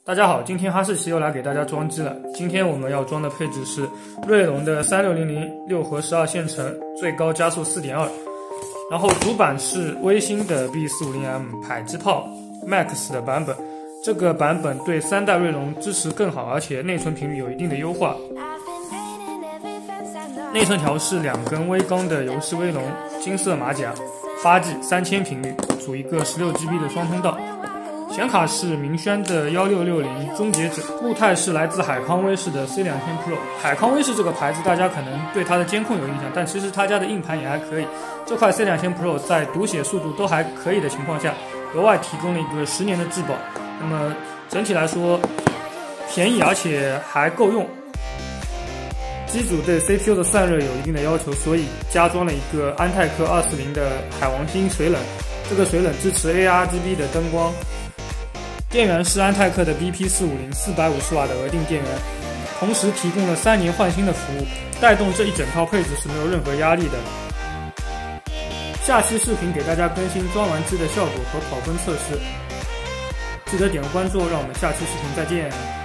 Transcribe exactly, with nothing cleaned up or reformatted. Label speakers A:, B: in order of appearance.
A: 大家好，今天哈士奇又来给大家装机了。今天我们要装的配置是锐龙的三六零零六核十二线程，最高加速 四点二， 然后主板是微星的 B 四五零 M 迫击炮 Max 的版本，这个版本对三代锐龙支持更好，而且内存频率有一定的优化。内存条是两根微刚的游戏威龙金色马甲， 八 G 三千频率，组一个 十六 G B 的双通道。显卡是明轩的一六六零终结者，固态是来自海康威视的 C 两千 Pro。海康威视这个牌子大家可能对它的监控有印象，但其实它家的硬盘也还可以。这块 C 两千 Pro 在读写速度都还可以的情况下，额外提供了一个十年的质保。那么整体来说便宜，而且还够用。机组对 C P U 的散热有一定的要求，所以加装了一个安泰克二四零的海王星水冷。这个水冷支持 A R G B 的灯光。电源是安泰克的 B P 四五零四百五十瓦的额定电源，同时提供了三年换新的服务，带动这一整套配置是没有任何压力的。下期视频给大家更新装完机的效果和跑分测试，记得点个关注，让我们下期视频再见。